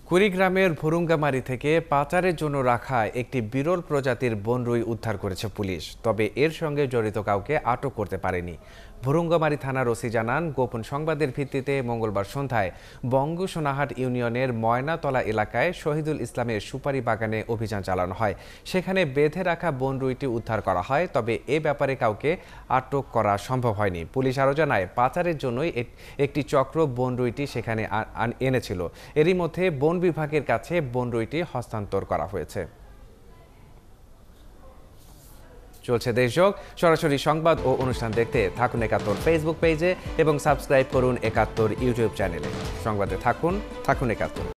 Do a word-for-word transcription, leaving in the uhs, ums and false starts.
কুড়িগ্রামের ভুরুঙ্গামারি থেকে পাচারের জন্য রাখা একটি বিরল প্রজাতির বনরুই উদ্ধার করেছে পুলিশ, তবে এর সঙ্গে জড়িত কাউকে আটক করতে পারেনি। ভুরুঙ্গামারি থানার ওসি জানান, গোপন সংবাদের ভিত্তিতে মঙ্গলবার সন্ধ্যায় বঙ্গ সোনাহাট ইউনিয়নের ময়নাতলা এলাকায় শহীদুল ইসলামের সুপারি বাগানে অভিযান চালানো হয়। সেখানে বেঁধে রাখা বনরুইটি উদ্ধার করা হয়, তবে এ ব্যাপারে কাউকে আটক করা সম্ভব হয়নি। পুলিশ আরও জানায়, পাচারের জন্যই একটি চক্র বনরুইটি সেখানে এনেছিল। এরই মধ্যে বন বিভাগের কাছে বনরুইটি হস্তান্তর করা হয়েছে। চলছে দেশযোগ। সরাসরি সংবাদ ও অনুষ্ঠান দেখতে থাকুন একাত্তর ফেসবুক পেজে এবং সাবস্ক্রাইব করুন একাত্তর ইউটিউব চ্যানেলে। সংবাদে থাকুন থাকুন একাত্তর।